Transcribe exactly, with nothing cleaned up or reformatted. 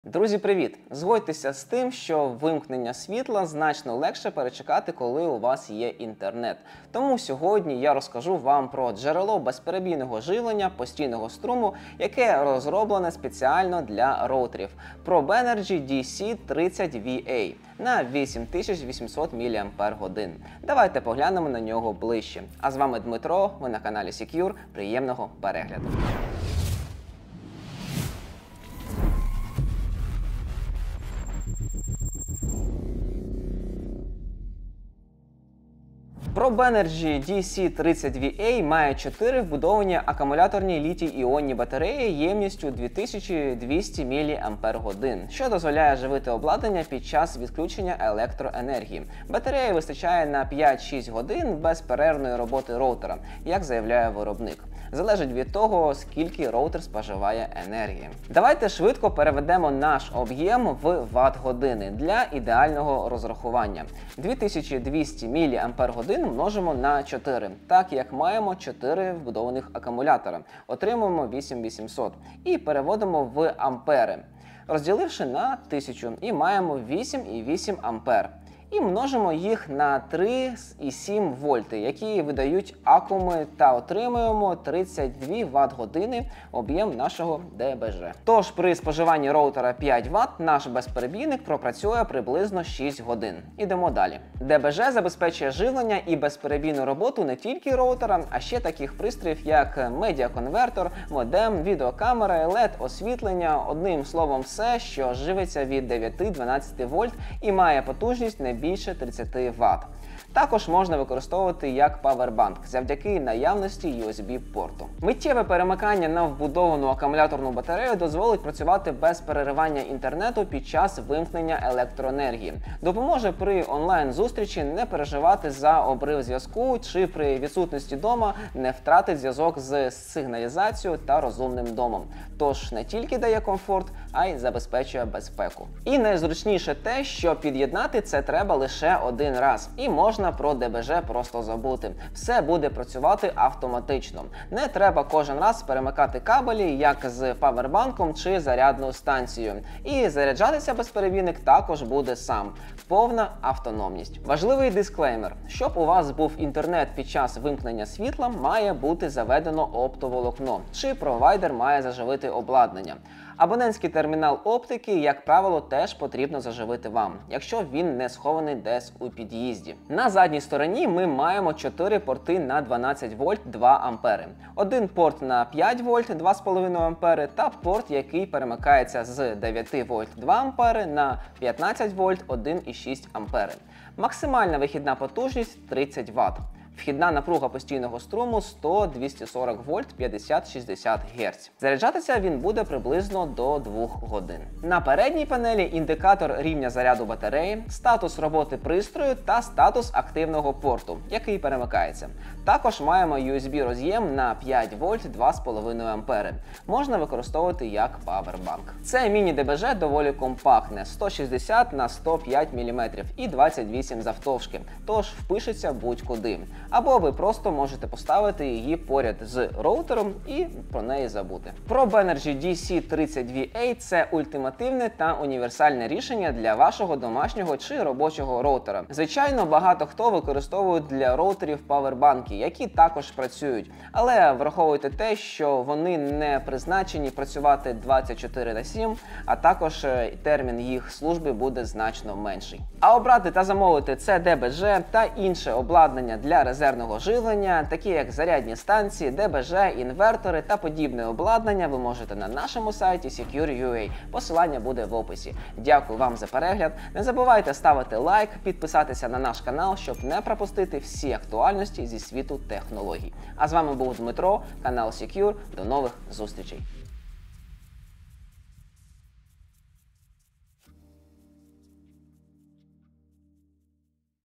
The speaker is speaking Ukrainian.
Друзі, привіт! Згодьтеся з тим, що вимкнення світла значно легше перечекати, коли у вас є інтернет. Тому сьогодні я розкажу вам про джерело безперебійного живлення постійного струму, яке розроблене спеціально для роутерів – ProBenergy ді сі тридцять ві ей на вісім тисяч вісімсот міліампер-годин. Давайте поглянемо на нього ближче. А з вами Дмитро, ви на каналі Secure. Приємного перегляду! ProBenergy ді сі тридцять ві ей має чотири вбудовані акумуляторні літій-іонні батареї ємністю дві тисячі двісті міліампер-годин, що дозволяє живити обладнання під час відключення електроенергії. Батареї вистачає на п'ять-шість годин безперервної роботи роутера, як заявляє виробник. Залежить від того, скільки роутер споживає енергії. Давайте швидко переведемо наш об'єм в ватт-години для ідеального розрахування. дві тисячі двісті міліампер-годин множимо на чотири, так як маємо чотири вбудованих акумулятора. Отримуємо вісім тисяч вісімсот і переводимо в ампери, розділивши на тисячу, і маємо вісім цілих вісім ампер. І множимо їх на три цілих сім вольти, які видають акуми, та отримуємо тридцять дві ватт-години об'єм нашого де бе же. Тож при споживанні роутера п'ять ватт наш безперебійник пропрацює приблизно шість годин. Ідемо далі. де бе же забезпечує живлення і безперебійну роботу не тільки роутера, а ще таких пристроїв, як медіаконвертор, модем, відеокамера, лед-освітлення, одним словом все, що живиться від дев'яти-дванадцяти вольт і має потужність не більше тридцяти ватт. Також можна використовувати як павербанк завдяки наявності ю ес бі-порту. Миттєве перемикання на вбудовану акумуляторну батарею дозволить працювати без переривання інтернету під час вимкнення електроенергії. Допоможе при онлайн-зустрічі не переживати за обрив зв'язку чи при відсутності дома не втратить зв'язок з сигналізацією та розумним домом. Тож не тільки дає комфорт, а й забезпечує безпеку. І найзручніше те, що під'єднати це треба лише один раз. І можна про де бе же просто забути. Все буде працювати автоматично. Не треба кожен раз перемикати кабелі, як з павербанком чи зарядною станцією. І заряджатися безперебійник також буде сам. Повна автономність. Важливий дисклеймер. Щоб у вас був інтернет під час вимкнення світла, має бути заведено оптоволокно, чи провайдер має заживити обладнання. Абонентський термінал оптики, як правило, теж потрібно заживити вам, якщо він не схований десь у під'їзді. На задній стороні ми маємо чотири порти на дванадцять вольт два ампери. Один порт на п'ять вольт два цілих п'ять ампери та порт, який перемикається з дев'яти вольт два ампери на п'ятнадцять вольт один цілих шість ампери. Максимальна вихідна потужність тридцять ватт. Вхідна напруга постійного струму сто - двісті сорок вольт п'ятдесят - шістдесят герц. Заряджатися він буде приблизно до двох годин. На передній панелі індикатор рівня заряду батареї, статус роботи пристрою та статус активного порту, який перемикається. Також маємо ю ес бі-роз'єм на п'ять вольт два цілих п'ять ампери. Можна використовувати як павербанк. Це міні-де бе же доволі компактне – сто шістдесят на сто п'ять міліметрів і двадцять вісім завтовшки, тож впишеться будь-куди. Або ви просто можете поставити її поряд з роутером і про неї забути. ProBenergy ді сі тридцять ві ей – це ультимативне та універсальне рішення для вашого домашнього чи робочого роутера. Звичайно, багато хто використовує для роутерів павербанки, які також працюють. Але враховуйте те, що вони не призначені працювати двадцять чотири на сім, а також термін їх служби буде значно менший. А обрати та замовити це де бе же та інше обладнання для резервного живлення, такі як зарядні станції, де бе же, інвертори та подібне обладнання ви можете на нашому сайті Secure точка ю а. Посилання буде в описі. Дякую вам за перегляд. Не забувайте ставити лайк, підписатися на наш канал, щоб не пропустити всі актуальності зі світу технологій. А з вами був Дмитро, канал Secure. До нових зустрічей!